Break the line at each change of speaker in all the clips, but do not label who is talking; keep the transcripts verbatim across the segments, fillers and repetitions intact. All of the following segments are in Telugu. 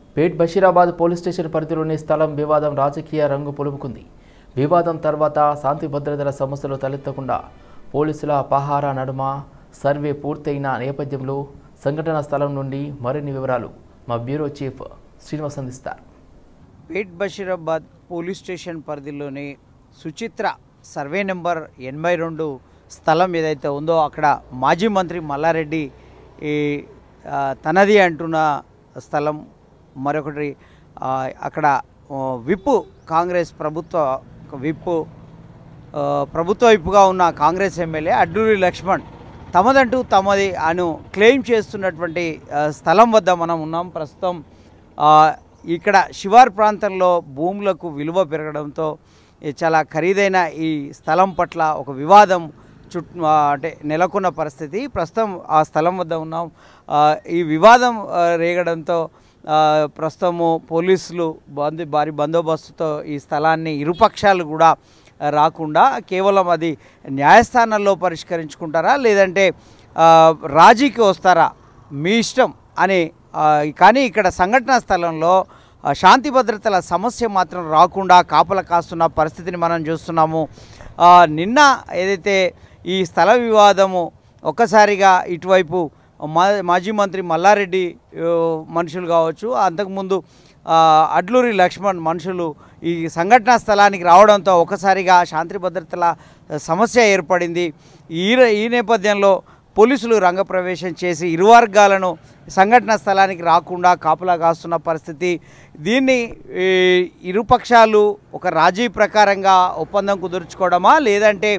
పేట్ బషీరాబాద్ పోలీస్ స్టేషన్ పరిధిలోని స్థలం వివాదం రాజకీయ రంగు పులుముకుంది. వివాదం తర్వాత శాంతి భద్రతల సమస్యలు తలెత్తకుండా పోలీసుల పహారా నడుమ సర్వే పూర్తయిన నేపథ్యంలో సంఘటన స్థలం నుండి మరిన్ని వివరాలు మా బ్యూరో చీఫ్ శ్రీనివాస్ అందిస్తారు.
పేట్ బషీరాబాద్ పోలీస్ స్టేషన్ పరిధిలోని సుచిత్ర సర్వే నెంబర్ ఎనభై రెండు స్థలం ఏదైతే ఉందో అక్కడ మాజీ మంత్రి మల్లారెడ్డి ఈ తనది అంటున్న స్థలం. మరొకటి అక్కడ విప్పు కాంగ్రెస్ ప్రభుత్వ విప్పు ప్రభుత్వ విప్పుగా ఉన్న కాంగ్రెస్ ఎమ్మెల్యే అడ్లూరి లక్ష్మణ్ తమదంటూ తమది అను క్లెయిమ్ చేస్తున్నటువంటి స్థలం వద్ద మనం ఉన్నాం. ప్రస్తుతం ఇక్కడ శివార్ ప్రాంతంలో భూములకు విలువ పెరగడంతో చాలా ఖరీదైన ఈ స్థలం పట్ల ఒక వివాదం చుట్టూ అంటే నెలకొన్న పరిస్థితి. ప్రస్తుతం ఆ స్థలం వద్ద ఉన్నాం. ఈ వివాదం రేగడంతో ప్రస్తుతము పోలీసులు బంది భారీ బందోబస్తుతో ఈ స్థలాన్ని ఇరుపక్షాలు కూడా రాకుండా కేవలం అది న్యాయస్థానాల్లో పరిష్కరించుకుంటారా లేదంటే రాజీకి వస్తారా మీ ఇష్టం అని. కానీ ఇక్కడ సంఘటనా స్థలంలో శాంతి భద్రతల సమస్య మాత్రం రాకుండా కాపలా కాస్తున్న పరిస్థితిని మనం చూస్తున్నాము. నిన్న ఏదైతే ఈ స్థల వివాదము ఒక్కసారిగా ఇటువైపు మా మాజీ మంత్రి మల్లారెడ్డి మనుషులు కావచ్చు, అంతకుముందు అడ్లూరి లక్ష్మణ్ మనుషులు ఈ సంఘటనా స్థలానికి రావడంతో ఒకసారిగా శాంతి భద్రతల సమస్య ఏర్పడింది. ఈ ఈ నేపథ్యంలో పోలీసులు రంగప్రవేశం చేసి ఇరు వర్గాలను సంఘటనా స్థలానికి రాకుండా కాపలా కాస్తున్న పరిస్థితి. దీన్ని ఇరుపక్షాలు ఒక రాజీ ప్రకారంగా ఒప్పందం కుదుర్చుకోవడమా లేదంటే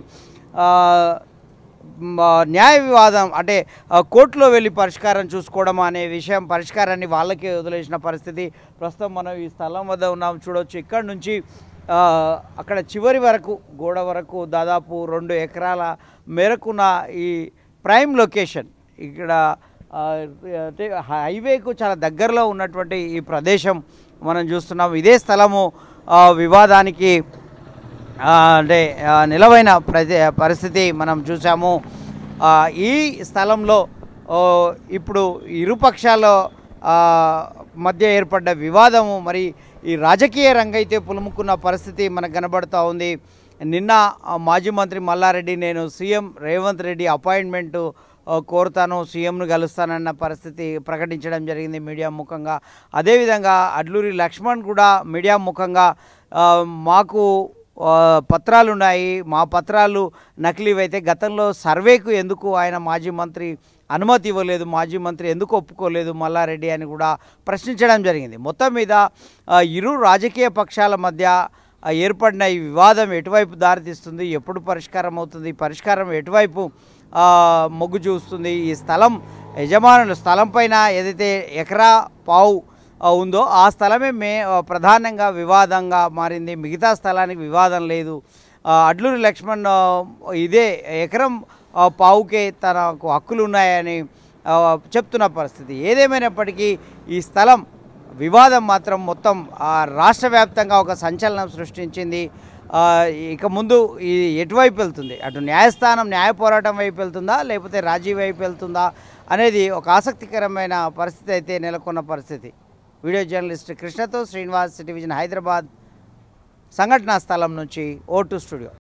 న్యాయ వివాదం అంటే కోర్టులో వెళ్ళి పరిష్కారం చూసుకోవడమా అనే విషయం పరిష్కారాన్ని వాళ్ళకే వదిలేసిన పరిస్థితి. ప్రస్తుతం మనం ఈ స్థలం వద్ద ఉన్నాం, చూడవచ్చు. ఇక్కడ నుంచి అక్కడ చివరి వరకు గోడ వరకు దాదాపు రెండు ఎకరాల మేరకున్న ఈ ప్రైమ్ లొకేషన్. ఇక్కడ అంటే హైవేకు చాలా దగ్గరలో ఉన్నటువంటి ఈ ప్రదేశం మనం చూస్తున్నాం. ఇదే స్థలము వివాదానికి అంటే నిలవైన పరిస్థితి మనం చూసాము. ఈ స్థలంలో ఇప్పుడు ఇరుపక్షాల మధ్య ఏర్పడ్డ వివాదము మరి ఈ రాజకీయ రంగైతే పులుముకున్న పరిస్థితి మనకు కనబడుతూ ఉంది. నిన్న మాజీ మంత్రి మల్లారెడ్డి నేను సీఎం రేవంత్ రెడ్డి అపాయింట్మెంటు కోరుతాను, సీఎంను కలుస్తానన్న పరిస్థితి ప్రకటించడం జరిగింది మీడియా ముఖంగా. అదేవిధంగా అడ్లూరి లక్ష్మణ్ కూడా మీడియా ముఖంగా మాకు పత్రాలు ఉన్నాయి, మా పత్రాలు నకిలీవైతే గతంలో సర్వేకు ఎందుకు ఆయన మాజీ మంత్రి అనుమతి ఇవ్వలేదు, మాజీ మంత్రి ఎందుకు ఒప్పుకోలేదు మల్లారెడ్డి అని కూడా ప్రశ్నించడం జరిగింది. మొత్తం మీద ఇరు రాజకీయ పక్షాల మధ్య ఏర్పడిన ఈ వివాదం ఎటువైపు దారితీస్తుంది, ఎప్పుడు పరిష్కారం అవుతుంది, పరిష్కారం ఎటువైపు మొగ్గు చూస్తుంది, ఈ స్థలం యజమానులు స్థలం పైన ఏదైతే ఎకరా పావు ఉందో ఆ స్థలమే మే ప్రధానంగా వివాదంగా మారింది. మిగతా స్థలానికి వివాదం లేదు. అడ్లూరి లక్ష్మణ్ ఇదే ఎకరం పావుకే తనకు హక్కులు ఉన్నాయని చెప్తున్న పరిస్థితి. ఏదేమైనప్పటికీ ఈ స్థలం వివాదం మాత్రం మొత్తం రాష్ట్ర వ్యాప్తంగా ఒక సంచలనం సృష్టించింది. ఇక ముందు ఈ ఎటువైపు వెళ్తుంది, అటు న్యాయస్థానం న్యాయ పోరాటం వైపు వెళ్తుందా లేకపోతే రాజీ వైపు వెళ్తుందా అనేది ఒక ఆసక్తికరమైన పరిస్థితి అయితే నెలకొన్న పరిస్థితి. వీడియో జర్నలిస్ట్ కృష్ణతో శ్రీనివాస్, సిటీ విజన్ హైదరాబాద్, సంఘటనా స్థలం నుంచి ఓ టూ స్టూడియో.